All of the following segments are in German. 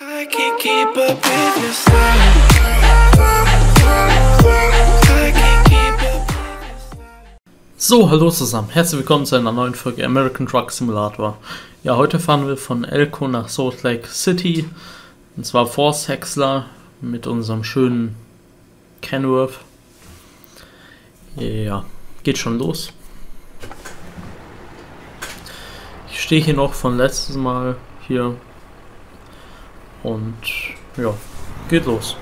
I can't keep up with your style. I can't keep up with your style. So, hallo zusammen, herzlich willkommen zu einer neuen Folge American Truck Simulator. Ja, heute fahren wir von Elko nach Salt Lake City, und zwar Force Häcksler mit unserem schönen Kenworth. Ja, geht schon los. Ich stehe hier noch von letztes Mal hier und ja, geht los.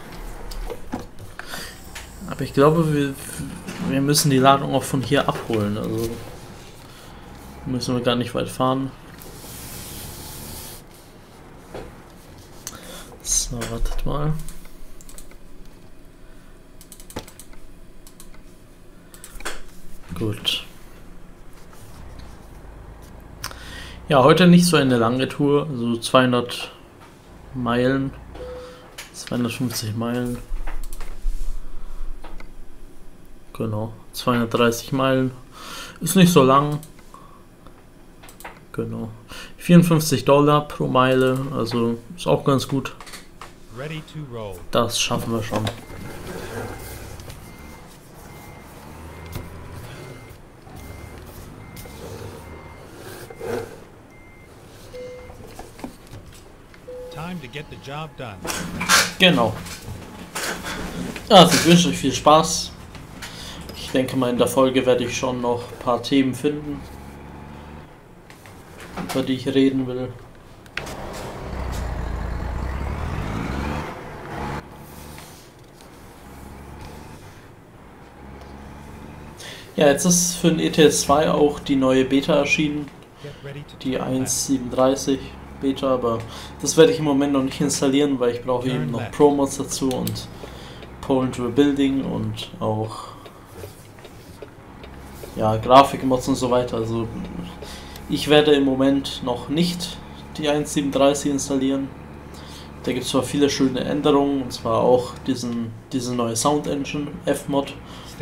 Aber ich glaube, wir müssen die Ladung auch von hier abholen, also müssen wir gar nicht weit fahren. So, wartet mal. Gut. Ja, heute nicht so eine lange Tour, so 200 Meilen, 250 Meilen. Genau, 230 Meilen. Ist nicht so lang. Genau. $54 pro Meile, also ist auch ganz gut. Das schaffen wir schon. Genau. Also ich wünsche euch viel Spaß. Ich denke mal, in der Folge werde ich schon noch ein paar Themen finden, über die ich reden will. Ja, jetzt ist für den ETS 2 auch die neue Beta erschienen, die 1.37 Beta, aber das werde ich im Moment noch nicht installieren, weil ich brauche eben noch Pro-Mods dazu und Poland Rebuilding und auch ja, Grafikmods und so weiter. Also ich werde im Moment noch nicht die 1.37 installieren. Da gibt es zwar viele schöne Änderungen, und zwar auch diese neue Sound Engine, F-Mod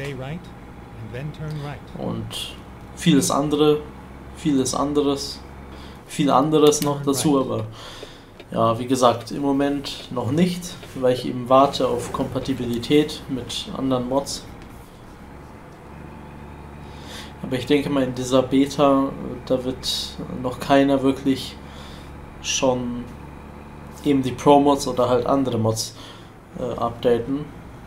und viel anderes noch dazu, aber ja, wie gesagt, im Moment noch nicht, weil ich eben warte auf Kompatibilität mit anderen Mods. Aber ich denke mal, in dieser Beta, da wird noch keiner wirklich schon eben die Pro-Mods oder halt andere Mods updaten.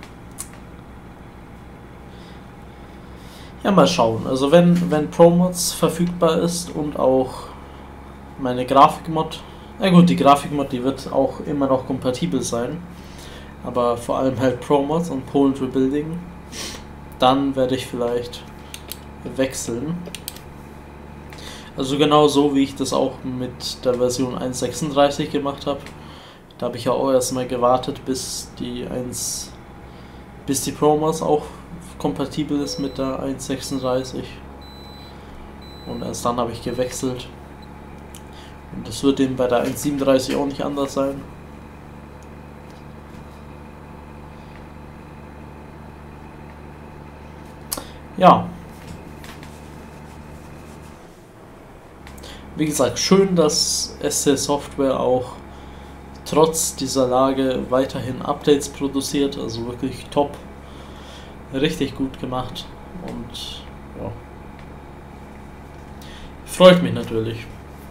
Ja, mal schauen. Also wenn Pro-Mods verfügbar ist und auch meine Grafikmod, na gut, die Grafikmod, die wird auch immer noch kompatibel sein, aber vor allem halt Pro-Mods und Poland Rebuilding, dann werde ich vielleicht wechseln. Also genau so, wie ich das auch mit der Version 1.36 gemacht habe. Da habe ich ja auch erstmal gewartet, bis die Pro-Mods auch kompatibel ist mit der 1.36. Und erst dann habe ich gewechselt. Und das wird eben bei der 1.37 auch nicht anders sein. Ja. Wie gesagt, schön, dass SC Software auch trotz dieser Lage weiterhin Updates produziert, also wirklich top, richtig gut gemacht und ja, freut mich natürlich.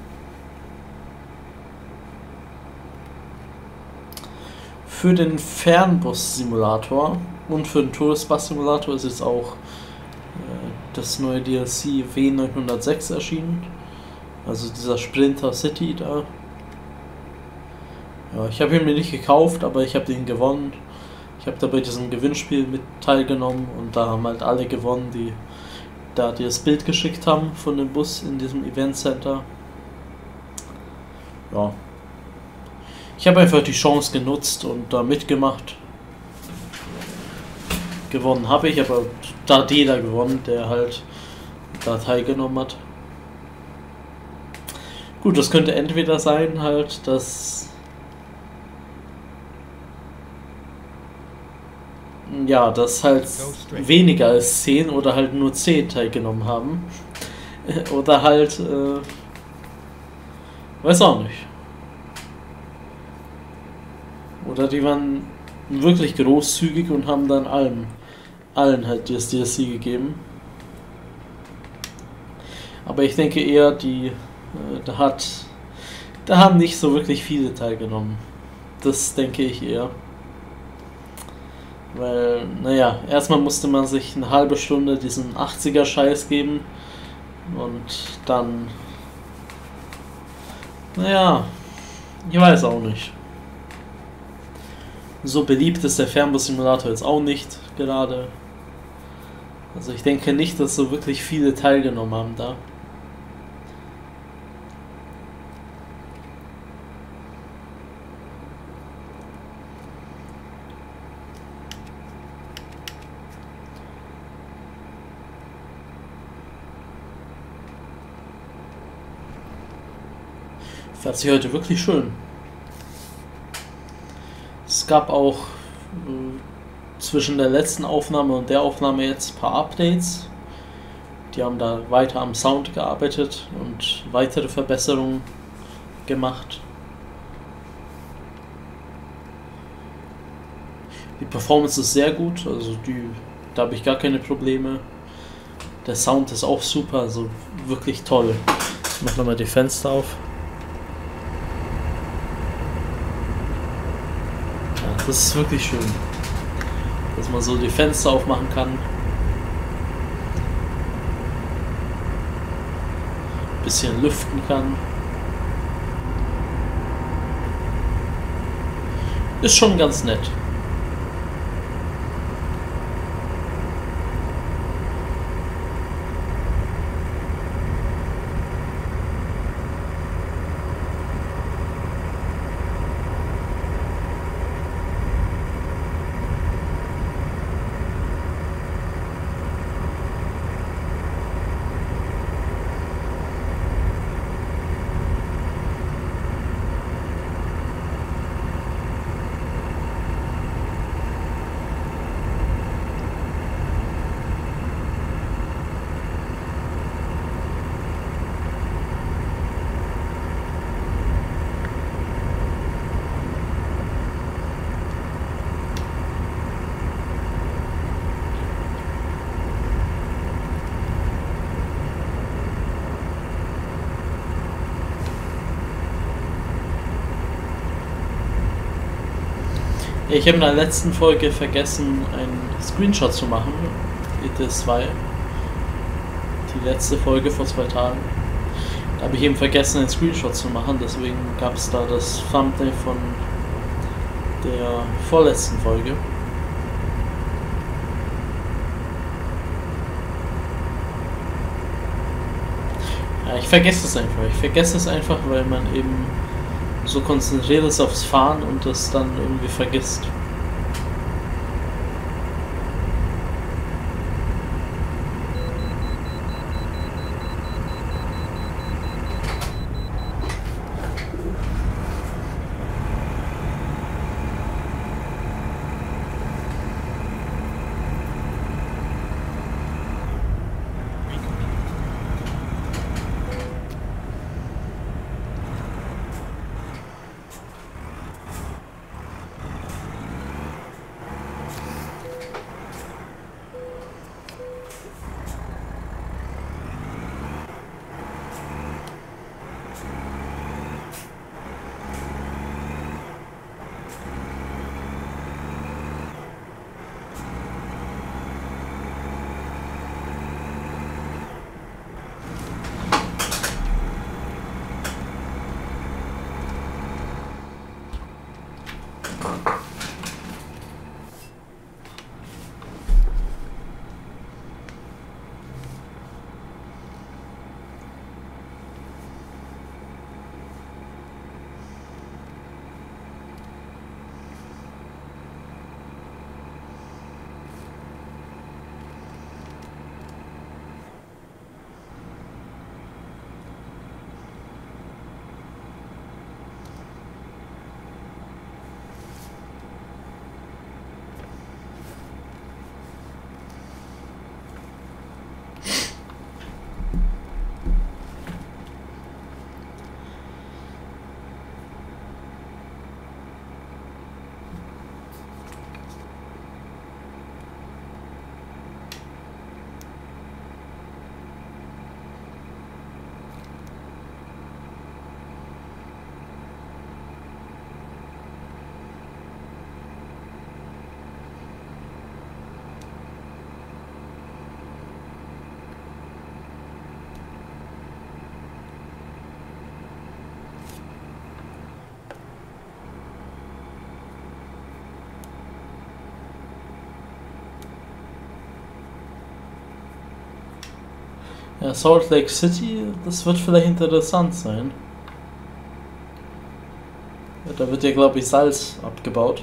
Für den Fernbus-Simulator und für den Tourist-Bus-Simulator ist jetzt auch das neue DLC W906 erschienen. Also dieser Sprinter City da. Ja, ich habe ihn mir nicht gekauft, aber ich habe den gewonnen. Ich habe da bei diesem Gewinnspiel mit teilgenommen und da haben halt alle gewonnen, die da das Bild geschickt haben von dem Bus in diesem Event Center. Ja. Ich habe einfach die Chance genutzt und da mitgemacht. Gewonnen habe ich, aber da hat jeder gewonnen, der halt da teilgenommen hat. Gut, das könnte entweder sein halt, dass ja, dass halt weniger als 10 oder halt nur 10 teilgenommen haben. Oder halt, weiß auch nicht. Oder die waren wirklich großzügig und haben dann allen halt das DLC gegeben. Aber ich denke eher, da haben nicht so wirklich viele teilgenommen. Das denke ich eher. Weil, naja, erstmal musste man sich eine halbe Stunde diesen 80er-Scheiß geben. Und dann, naja, ich weiß auch nicht. So beliebt ist der Fernbus-Simulator jetzt auch nicht gerade. Also ich denke nicht, dass so wirklich viele teilgenommen haben da. Fand sich heute wirklich schön. Es gab auch zwischen der letzten Aufnahme und der Aufnahme jetzt ein paar Updates. Die haben da weiter am Sound gearbeitet und weitere Verbesserungen gemacht. Die Performance ist sehr gut, also da habe ich gar keine Probleme. Der Sound ist auch super, also wirklich toll. Ich mache nochmal die Fenster auf. Das ist wirklich schön, dass man so die Fenster aufmachen kann. Bisschen lüften kann. Ist schon ganz nett. Ich habe in der letzten Folge vergessen, einen Screenshot zu machen. Das war die letzte Folge vor 2 Tagen. Da habe ich eben vergessen, einen Screenshot zu machen, deswegen gab es da das Thumbnail von der vorletzten Folge. Ja, ich vergesse es einfach. Ich vergesse es einfach, weil man eben so konzentriert ist aufs Fahren und das dann irgendwie vergisst. Salt Lake City, das wird vielleicht interessant sein. Ja, da wird ja, glaube ich, Salz abgebaut.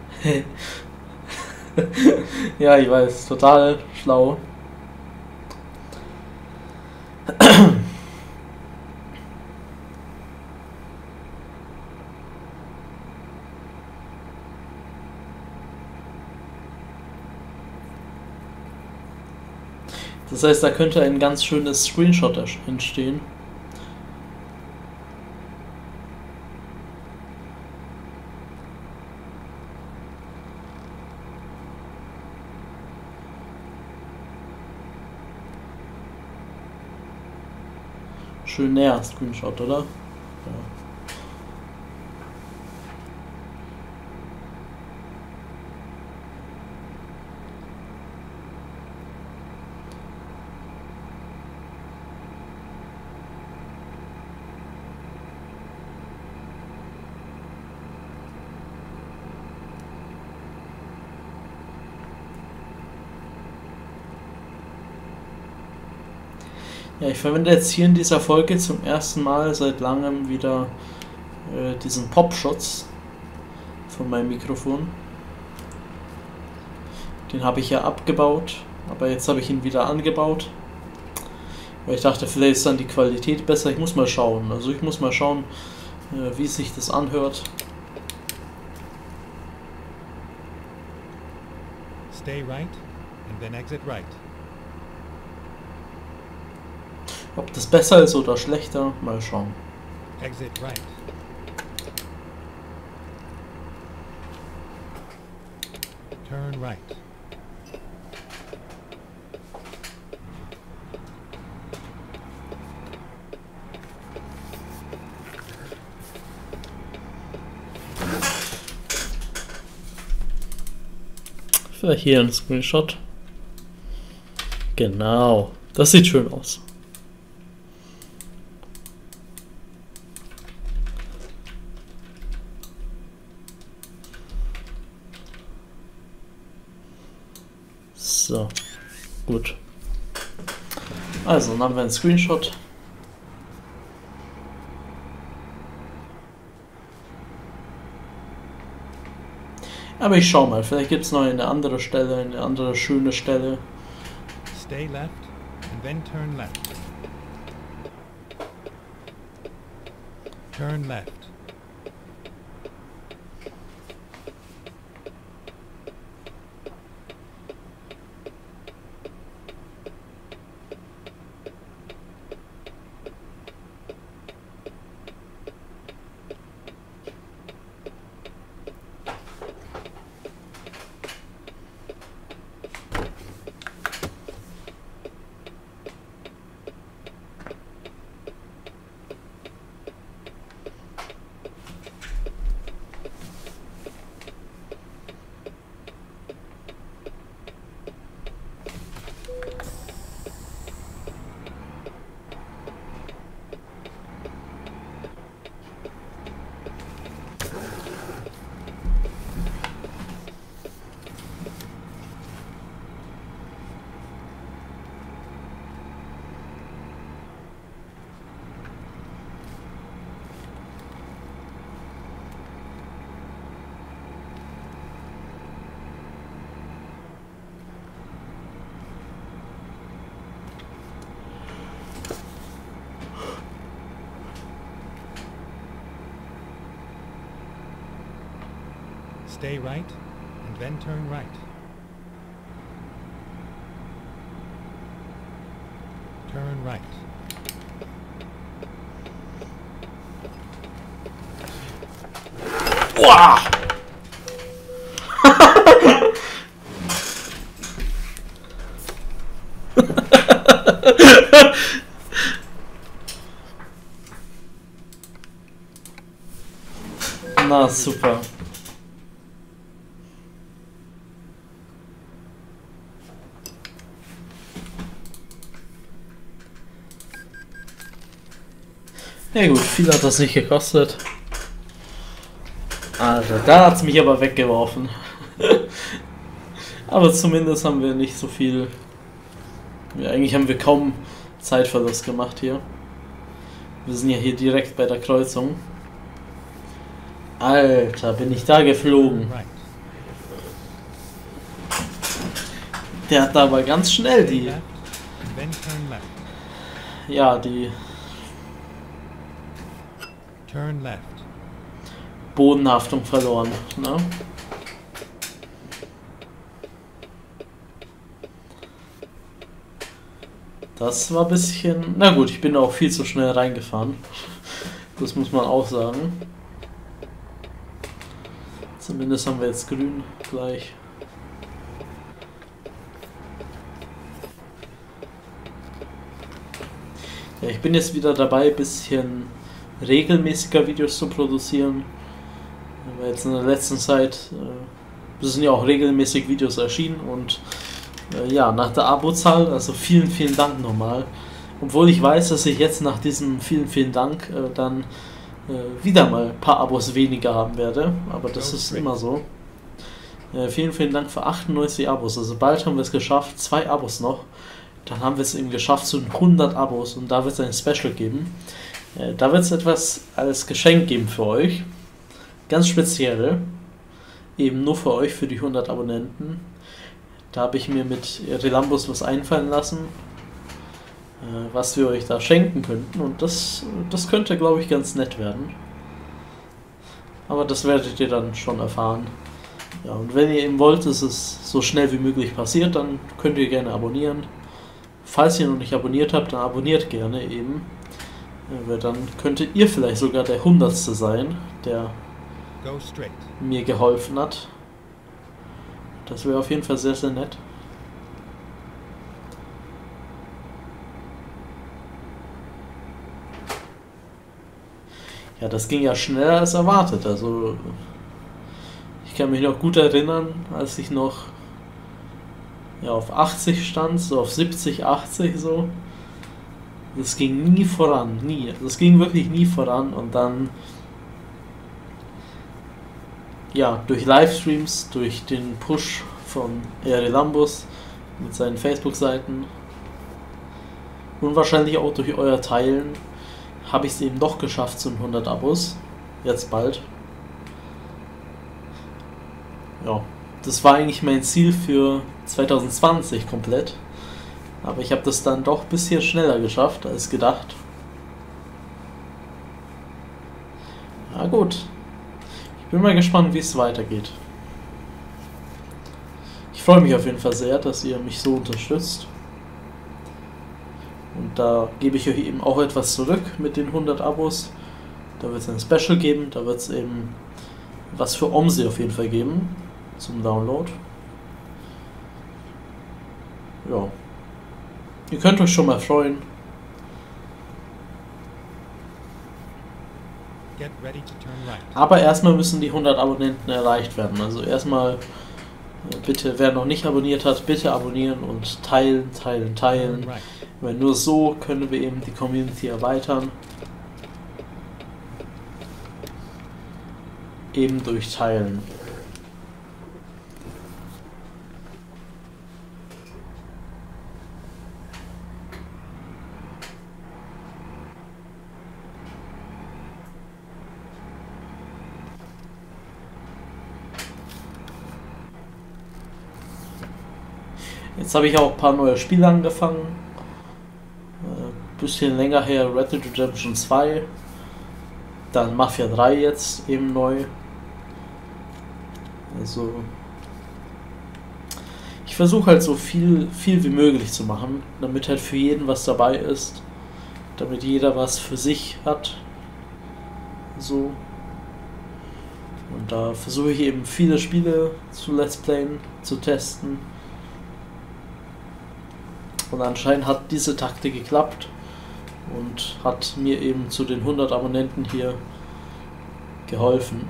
Ja, ich weiß, total schlau. Das heißt, da könnte ein ganz schönes Screenshot entstehen. Schön näher Screenshot, oder? Ja. Ja, ich verwende jetzt hier in dieser Folge zum ersten Mal seit langem wieder diesen Popschutz von meinem Mikrofon. Den habe ich ja abgebaut, aber jetzt habe ich ihn wieder angebaut. Weil ich dachte, vielleicht ist dann die Qualität besser. Ich muss mal schauen. Also ich muss mal schauen, wie sich das anhört. Stay right and then exit right. Ob das besser ist oder schlechter, mal schauen. Exit right. Turn right. Vielleicht hier ein Screenshot. Genau, das sieht schön aus. So, gut. Also, dann haben wir einen Screenshot. Aber ich schau mal, vielleicht gibt es noch eine andere Stelle, eine andere schöne Stelle. Stay left and then turn left. Turn left. Stay right and then turn right. Turn right. Uah! Na super. Ja gut, viel hat das nicht gekostet. Also, da hat es mich aber weggeworfen. Aber zumindest haben wir nicht so viel. Ja, eigentlich haben wir kaum Zeitverlust gemacht hier. Wir sind ja hier direkt bei der Kreuzung. Alter, bin ich da geflogen. Right. Der hat da aber ganz schnell die, Left and then turn left. ja, die Turn left. Bodenhaftung verloren, ne? Das war ein bisschen... Na gut, ich bin auch viel zu schnell reingefahren. Das muss man auch sagen. Zumindest haben wir jetzt grün gleich. Ja, ich bin jetzt wieder dabei, ein bisschen regelmäßiger Videos zu produzieren. Weil jetzt in der letzten Zeit sind ja auch regelmäßig Videos erschienen und ja, nach der Abozahl, also vielen, vielen Dank nochmal. Obwohl ich weiß, dass ich jetzt nach diesem vielen, vielen Dank dann wieder mal ein paar Abos weniger haben werde, aber das ist immer so. Vielen, vielen Dank für 98 Abos, also bald haben wir es geschafft, 2 Abos noch. Dann haben wir es eben geschafft zu 100 Abos und da wird es ein Special geben. Da wird es etwas als Geschenk geben für euch. Ganz speziell. Eben nur für euch, für die 100 Abonnenten. Da habe ich mir mit Relambus was einfallen lassen, was wir euch da schenken könnten. Und das könnte, glaube ich, ganz nett werden. Aber das werdet ihr dann schon erfahren. Ja, und wenn ihr eben wollt, dass es so schnell wie möglich passiert, dann könnt ihr gerne abonnieren. Falls ihr noch nicht abonniert habt, dann abonniert gerne eben. Weil dann könntet ihr vielleicht sogar der 100. sein, der Go straight. mir geholfen hat. Das wäre auf jeden Fall sehr, sehr nett. Ja, das ging ja schneller als erwartet. Also ich kann mich noch gut erinnern, als ich noch ja, auf 80 stand, so auf 70, 80 so. Das ging nie voran, nie. Das ging wirklich nie voran und dann ja, durch Livestreams, durch den Push von Relambus mit seinen Facebook-Seiten und wahrscheinlich auch durch euer Teilen habe ich es eben doch geschafft zu 100 Abos. Jetzt bald. Ja, das war eigentlich mein Ziel für 2020 komplett. Aber ich habe das dann doch ein bisschen schneller geschafft als gedacht. Na gut. Ich bin mal gespannt, wie es weitergeht. Ich freue mich auf jeden Fall sehr, dass ihr mich so unterstützt. Und da gebe ich euch eben auch etwas zurück mit den 100 Abos. Da wird es ein Special geben, da wird es eben was für OMSI auf jeden Fall geben zum Download. Ja. Ihr könnt euch schon mal freuen. Get ready to turn right. Aber erstmal müssen die 100 Abonnenten erreicht werden. Also erstmal bitte, wer noch nicht abonniert hat, bitte abonnieren und teilen, teilen, teilen. Turn right. Weil nur so können wir eben die Community erweitern. Eben durch Teilen. Jetzt habe ich auch ein paar neue Spiele angefangen. Bisschen länger her Red Dead Redemption 2. Dann Mafia 3 jetzt eben neu. Also ich versuche halt so viel wie möglich zu machen, damit halt für jeden was dabei ist. Damit jeder was für sich hat. So. Und da versuche ich eben viele Spiele zu Let's Playen, zu testen. Und anscheinend hat diese Taktik geklappt und hat mir eben zu den 100 Abonnenten hier geholfen.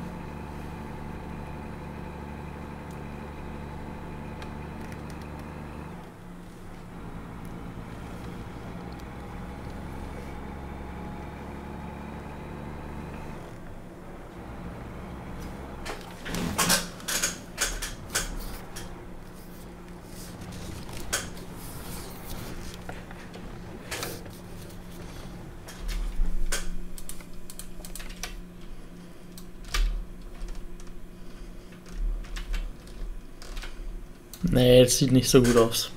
Nee, das sieht nicht so gut aus.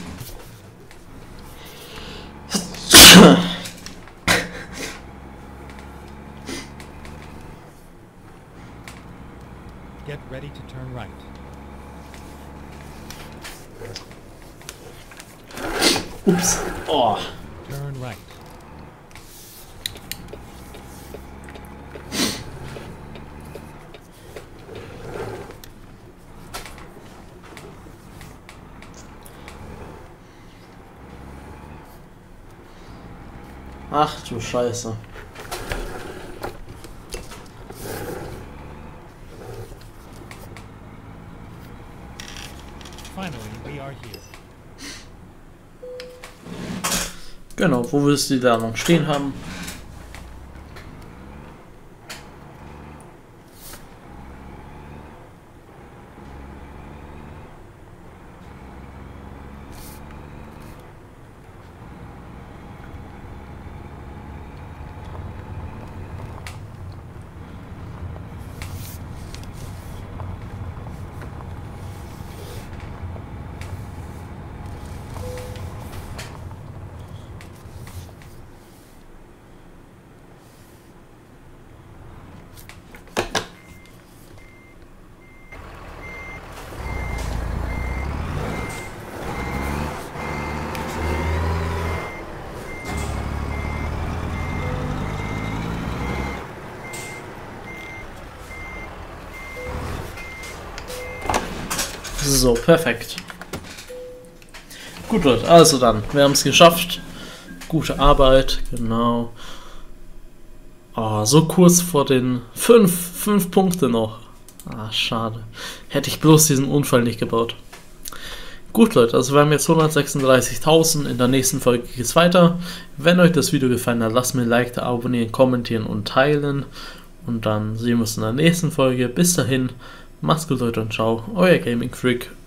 Get ready to turn right. Ups. Oh. Turn right. Ach du Scheiße. Finally, we are here. Genau, wo willst du die da noch stehen haben? So, perfekt. Gut, Leute, also dann, wir haben es geschafft. Gute Arbeit, genau. Oh, so kurz vor den 5 Punkte noch. Ah, schade. Hätte ich bloß diesen Unfall nicht gebaut. Gut, Leute, also wir haben jetzt 136.000. In der nächsten Folge geht es weiter. Wenn euch das Video gefallen hat, lasst mir ein Like da, abonnieren, kommentieren und teilen. Und dann sehen wir uns in der nächsten Folge. Bis dahin, macht's gut, Leute, und ciao. Euer Gaming Freak.